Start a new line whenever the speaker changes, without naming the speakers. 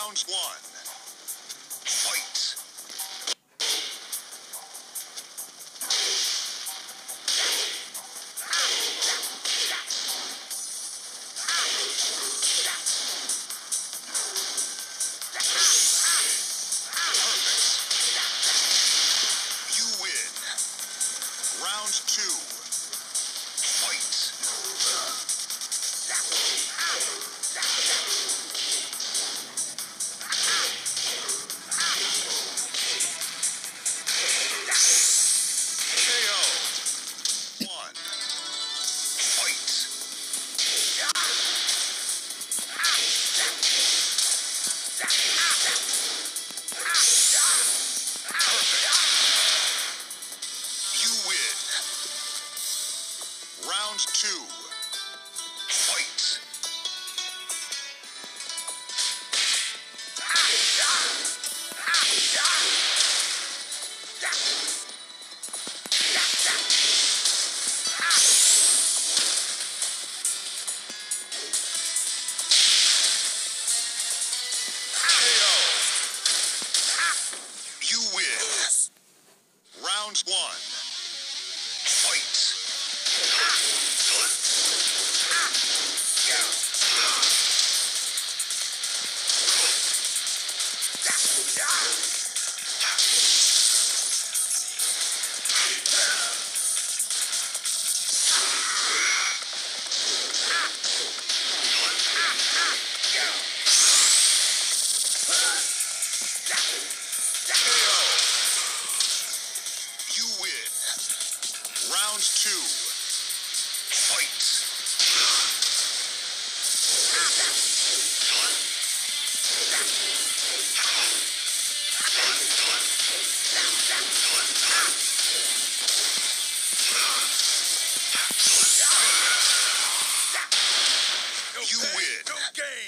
Round one. Fight. You win. Round two. Fight. KO. One. Fight. You win. Round two. Fight. KO. You win. Round one. Fight. KO. You win. Round two. Fight. You win.